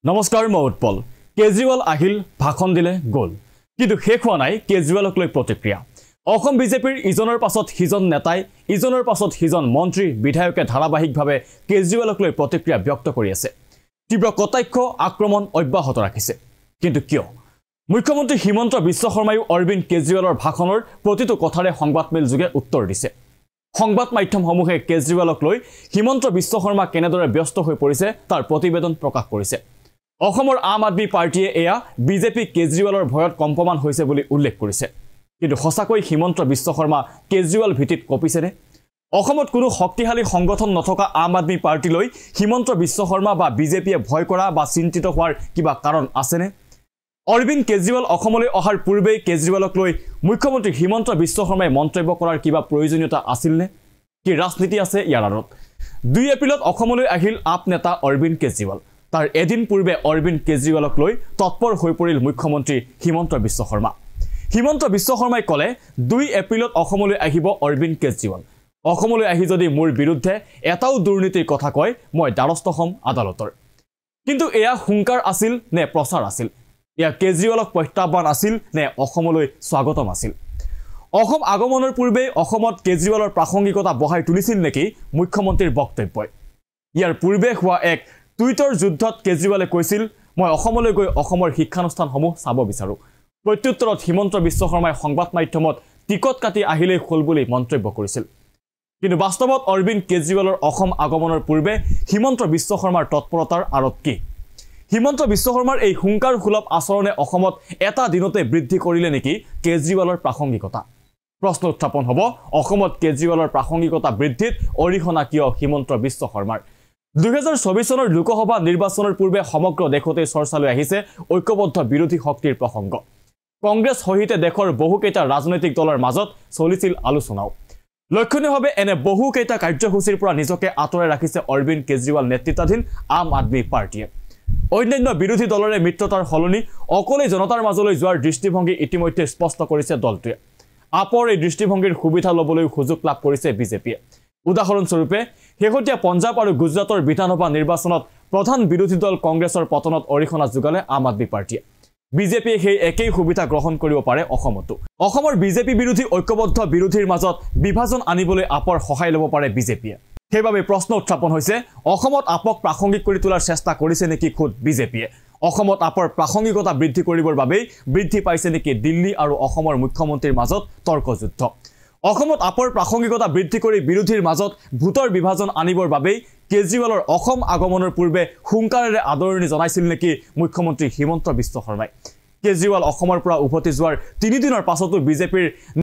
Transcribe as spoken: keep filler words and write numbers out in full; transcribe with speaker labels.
Speaker 1: নমস্কাৰ মই উৎপল কেজৰিৱাল আহিল ভাষণ দিলে গল কিন্তু শেষ হোৱা নাই কেজৰিৱালক লৈ প্ৰতিক্ৰিয়া অসম বিজেপিৰ ইজনৰ পাছত হিজন নেতাই ইজনৰ পাছত হিজন মন্ত্ৰী বিধায়কে ধাৰাবাহিকভাৱে কেজৰিৱালক লৈ প্ৰতিক্ৰিয়া ব্যক্ত কৰি আছে তীব্ৰ কটাক্ষ আক্ৰমণ অব্যাহত ৰাখিছে কিন্তু কিয় মুখ্যমন্ত্ৰী হিমন্ত বিশ্ব শৰ্মাই অৰবিন্দ কেজৰিৱালৰ ভাষণৰ প্ৰতিটো কথাৰে সংবাদমেল যোগে উত্তৰ দিছে সংবাদ মাধ্যমসমূহে কেজৰিৱালক লৈ হিমন্ত বিশ্ব শৰ্মা কেনেদৰে ব্যস্ত হৈ পৰিছে তাৰ প্ৰতিবেদন প্ৰকাশ কৰিছে অসমৰ আম আদমি পাৰ্টিয়ে এয়া বিজেপি কেজৰিৱালৰ ভয়ত কম্পমান হৈছে বুলি উল্লেখ কৰিছে কিন্তু হসাকৈ হিমন্ত বিশ্ব শৰ্মা কেজৰিৱাল ভিত্তিত কপিছেনে অসমত কোনো শক্তিশালী সংগঠন নথকা আম আদমি পাৰ্টিলৈ হিমন্ত বিশ্ব শৰ্মা বা বিজেপিয়ে ভয় কৰা বা চিন্তিত হোৱাৰ কিবা কাৰণ আছেনে অৰবিন্দ কেজৰিৱাল অসমলৈ অহাৰ পূৰ্বে কেজৰিৱালক লৈ মুখ্যমন্ত্ৰী হিমন্ত বিশ্ব শৰ্মাই মন্তব্য কৰাৰ কিবা প্ৰয়োজনীয়তা আছিলনে কি ৰাজনীতি আছে ইয়াৰ আঁৰত দুই এপ্ৰিলত অসমলৈ আহিল আপ নেতা অৰবিন্দ কেজৰিৱাল তাৰ এদিন পূৰ্বে অৰবিন্দ কেজৰিৱালক লৈ তৎপৰ হৈ পৰিল মুখ্যমন্ত্ৰী হিমন্ত বিশ্ব শৰ্মা হিমন্ত বিশ্ব শৰ্মাই কলে দুই এপ্ৰিলত অসমলৈ আহিব অৰবিন্দ কেজৰিৱাল অসমলৈ আহি যদি মোৰ বিৰুদ্ধে এটাও দুৰ্নীতিৰ কথা কয় মই দ্বাৰস্থ হ'ম আদালতৰ কিন্তু এয়া হুংকাৰ আছিল নে প্ৰচাৰ আছিল ইয়া কেজৰিৱালক প্ৰত্যাহ্বান আছিল নে অসমলৈ স্বাগতম আছিল অসম আগমনৰ পূৰ্বে অসমত কেজৰিৱালৰ প্ৰাসংগিকতা বঢ়াই তুলিছিল নেকি মুখ্যমন্ত্ৰীৰ বক্তব্যই ইয়াৰ পূৰ্বে হোৱা এক টুইটাৰ যুদ্ধত কেজৰিৱালে কৈছিল মই অসমলৈ গৈ অসমৰ শিক্ষানুষ্ঠানসমূহ চাব বিচাৰো প্ৰত্যুত্তৰত হিমন্ত বিশ্ব শৰ্মাই সংবাদ মাধ্যমত টিকট কাটি আহিলে খোল বুলি মন্তব্য কৰিছিল কিন্তু বাস্তৱত অৰবিন্দ কেজৰিৱালৰ অসম আগমনৰ পূৰ্বে হিমন্ত বিশ্ব শৰ্মাৰ তৎপৰতাৰ আঁৰত কি হিমন্ত বিশ্ব শৰ্মাৰ এই হুংকাৰ সুলভ আচৰণে অসমত এটা দিনতে বৃদ্ধি কৰিলে নেকি কেজৰিৱালৰ প্ৰাসংগিকতা প্ৰশ্ন উত্থাপন হ'ব অসমত কেজৰিৱালৰ প্ৰাসংগিকতা বৃদ্ধিত অৰিহণা কিয় হিমন্ত বিশ্ব শৰ্মাৰ দুই হাজাৰ চৌবিশ চনৰ লোকসভা নিৰ্বাচনৰ পূৰ্বে সমগ্ৰ দেশতে চৰ্চালৈ আহিছে ঐক্যবদ্ধ বিৰোধী শক্তিৰ প্ৰসংগ কংগ্ৰেছ সহিতে দেশৰ বহুকেইটা ৰাজনৈতিক দলৰ মাজত চলিছিল আলোচনাও লক্ষণীয়ভাৱে এনে বহুকেইটা কাৰ্যসূচীৰ পৰা নিজকে আঁতৰাই ৰাখিছে অৰবিন্দ কেজৰিৱাল নেতৃত্বাধীন আম আদমি পাৰ্টিয়ে অন্যান্য বিৰোধী দলৰে মিত্ৰতাৰ সলনি অকলে জনতাৰ মাজলৈ যোৱাৰ দৃষ্টিভংগী ইতিমধ্যে স্পষ্ট কৰিছে দলটোৱে আপৰ এই দৃষ্টিভংগীৰ সুবিধা ল'বলৈ সুযোগ লাভ কৰিছে বিজেপিয়ে উদাহৰণস্বৰূপে শেহতীয়া পঞ্জাব আৰু গুজৰাটৰ বিধানসভা নিৰ্বাচনত প্ৰধান বিৰোধী দল কংগ্ৰেছৰ পতনত অৰিহণা যোগালে আম আদমি পাৰ্টিয়ে বিজেপিয়ে সেই একেই সুবিধা গ্ৰহণ কৰিব পাৰে অসমতো অসমৰ বিজেপি বিৰোধী ঐক্যবদ্ধ বিৰোধীৰ মাজত বিভাজন আনিবলৈ আপৰ সহায় ল'ব পাৰে বিজেপিয়ে সেইবাবে প্ৰশ্ন উত্থাপন হৈছে অসমত আপক প্ৰাসংগিক কৰি তোলাৰ চেষ্টা কৰিছে নেকি খুদ বিজেপিয়ে অসমত আপৰ প্ৰাসংগিকতা বৃদ্ধি কৰিবৰ বাবে বৃদ্ধি পাইছে নেকি দিল্লী আৰু অসমৰ মুখ্যমন্ত্ৰীৰ মাজত তৰ্কযুদ্ধ অসমত আপৰ প্ৰাসংগিকতা বৃদ্ধি কৰি বিৰোধীৰ মাজত ভোটৰ বিভাজন আনিবৰ বাবে কেজৰিৱালৰ অসম আগমনৰ পূৰ্বে হুংকাৰেৰে আদৰণি জনাইছিল নেকি মুখ্যমন্ত্ৰী হিমন্ত বিশ্ব শৰ্মাই কেজৰিৱাল অসমৰ পৰা উভতি যোৱাৰ তিনি দিনৰ পাছতো বিজেপিৰ